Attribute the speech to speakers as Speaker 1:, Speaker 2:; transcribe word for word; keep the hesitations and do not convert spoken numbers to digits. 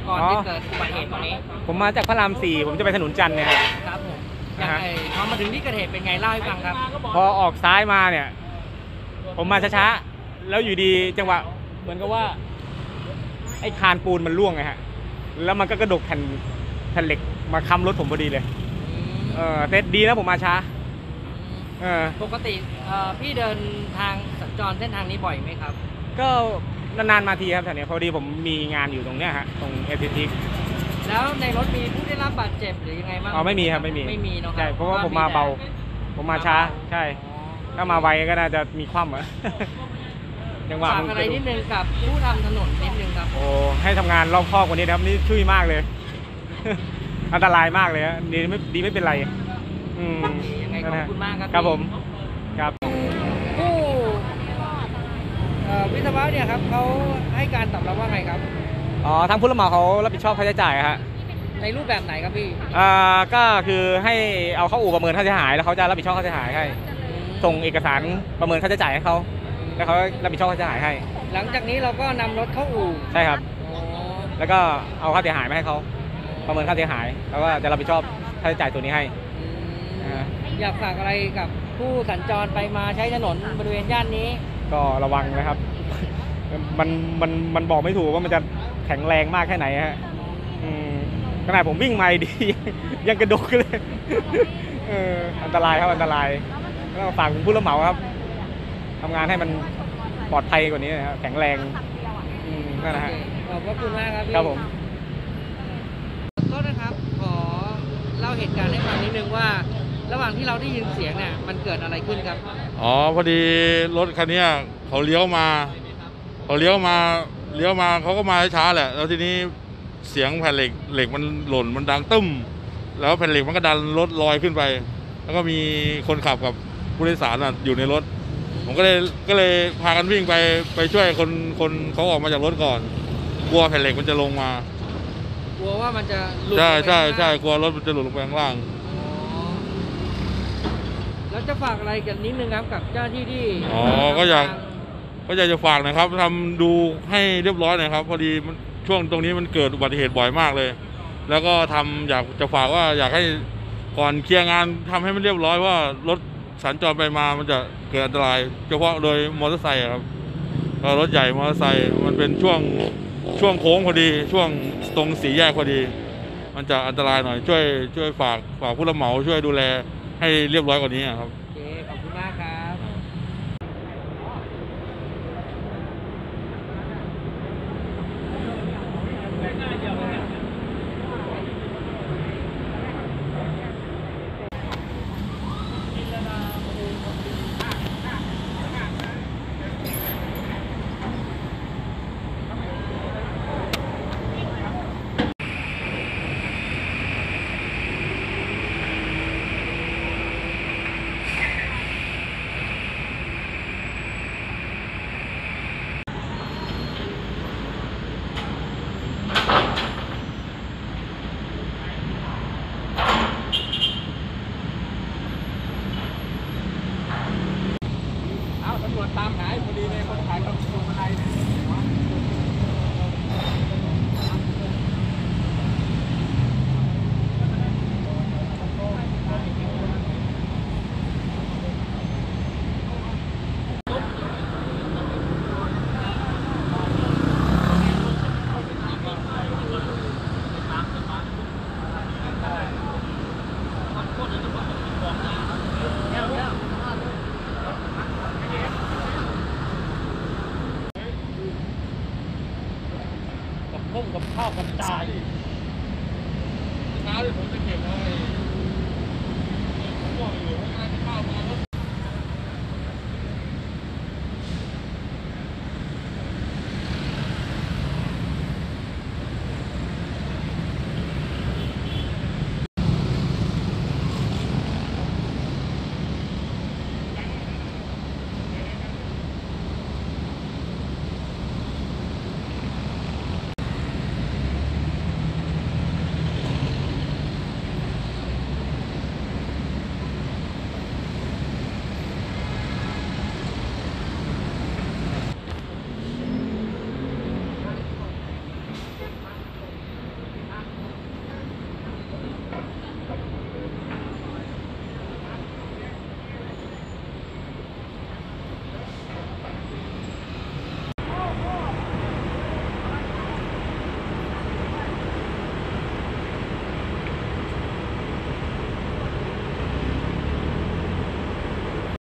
Speaker 1: ก่อนที่เกิดอุบัติเหตุตรงนี้
Speaker 2: ผมมาจากพระรามสี่ผมจะไปถนนจันทร์เนี่ย
Speaker 1: ครับผมยังไงพอมาถึงที่เกิดเหตุเป็นไงเล่าให้ฟังครับ
Speaker 2: พอออกซ้ายมาเนี่ย ผมมาช้าๆแล้วอยู่ดีจังหวะเหมือนกับว่าไอ้คานปูนมันร่วงไงฮะแล้วมันก็กระดกแผ่นแผ่นเหล็กมาค้ำรถผมพอดีเลยเออแต่ดีนะผมมาช้าเออ
Speaker 1: ปกติพี่เดินทางสัญจรเส้นทางนี้บ่อยไหมครับ
Speaker 2: ก็นานๆมาทีครับแถวนี้พอดีผมมีงานอยู่ตรงเนี้ยฮะตรงเอทีที
Speaker 1: แล้วในรถมีผู้ได้รับบาดเจ็บหรือยังไงบ้าง
Speaker 2: อ๋อไม่มีครับไม่มี
Speaker 1: ไม่มีเนาะ
Speaker 2: ใช่เพราะว่าผมมาเบาผมมาช้าใช่ถ้ามาไวก็น่าจะมีคว่ำอะ
Speaker 1: ยังว่าฝากอะไรนิดนึงกับผู้ทำถนนนิดนึงครับ
Speaker 2: โอ้ให้ทำงานรอบคอบกว่านี้นะครับนี่ช่วยมากเลยอันตรายมากเลยฮะดีไม่ดีไม่เป็นไร
Speaker 1: อืมยังไงขอบคุณมากครับ
Speaker 2: ครับผมครับ
Speaker 1: ผู้วิศวะเนี่ยครับเขาให้การตอบรับว่าไงครับ
Speaker 2: อ๋อทางผู้รับเหมาเขารับผิดชอบค่าใช้จ่ายฮะ
Speaker 1: ในรูปแบบไหนครับพี่
Speaker 2: อ่าก็คือให้เอาเข้าอู่ประเมินค่าเสียหายแล้วเขาจะรับผิดชอบค่าเสียหายให้ส่งเอกสารประเมินค่าใช้จ่ายให้เขาแล้วเขารับผิดชอบค่าเสียหายให้
Speaker 1: หลังจากนี้เราก็นำรถเข้าอู่
Speaker 2: ใช่ครับแล้วก็เอาค่าเสียหายมาให้เขาประเมินค่าเสียหายแล้วก็จะรับผิดชอบค่าใช้จ่ายตัวนี้ให้
Speaker 1: อยากฝากอะไรกับผู้สัญจรไปมาใช้ถนนบริเวณย่านนี้
Speaker 2: ก็ระวังนะครับมันมันมันบอกไม่ถูกว่ามันจะแข็งแรงมากแค่ไหนฮะขนาดผมวิ่งมาดียังกระโดดเลยเอออันตรายครับอันตรายแล้วฝากผู้รับเหมาครับทำงานให้มันปลอดภัยกว่านี้นะครับแข็งแรงนั่นนะฮะ
Speaker 1: ขอบคุณมากครับ
Speaker 2: ครับผม
Speaker 1: ก็นะครับขอเล่าเหตุการณ์ให้ฟังนิดนึงว่าระหว่างที่เราได้ยินเสียงเนี่ยมันเกิดอะไรขึ้นครับ
Speaker 3: อ๋อพอดีรถคันนี้เขาเลี้ยวมาเขาเลี้ยวมาเลี้ยวมาเขาก็มาช้าแหละแล้วทีนี้เสียงแผ่นเหล็กเหล็กมันหล่นมันดังตึ้มแล้วแผ่นเหล็กมันก็ดันรถลอยขึ้นไปแล้วก็มีคนขับกับผู้โดยสารอยู่ในรถผมก็เลยก็เลยพากันวิ่งไปไปช่วยคนคนเขาออกมาจากรถก่อนกลัวแผ่นเหล็กมันจะลงมาก
Speaker 1: ลัวว่ามันจะหลุด
Speaker 3: ใช่ใช่ใช่กลัวรถมันจะหลุดลงไปข้างล่าง
Speaker 1: แล้วจะฝากอะไรกันนิดนึงครับกับเจ้าที่ที่
Speaker 3: อ๋อก็อยากก็อยากจะฝากนะครับทำดูให้เรียบร้อยหน่อยครับพอดีช่วงตรงนี้มันเกิดอุบัติเหตุบ่อยมากเลยแล้วก็ทำอยากจะฝากว่าอยากให้ก่อนเคลียร์งานทำให้มันเรียบร้อยว่ารถสัญจรไปมามันจะเกิดอันตรายเฉพาะโดยมอเตอร์ไซค์ครับรถใหญ่มอเตอร์ไซค์มันเป็นช่วงช่วงโค้งพอดีช่วงตรงสี่แยกพอดีมันจะอันตรายหน่อยช่วยช่วยฝากฝากผู้รับเหมาช่วยดูแลให้เรียบร้อยกว่านี้ครับ
Speaker 1: โอเคขอบคุณมากครับตำรวจตามหาพอดีเลยคนขายต้องตัวอะไรกับข้าวกับจ่ายเช้าที่ผมจะเก็บไว้ผมบอกอยู่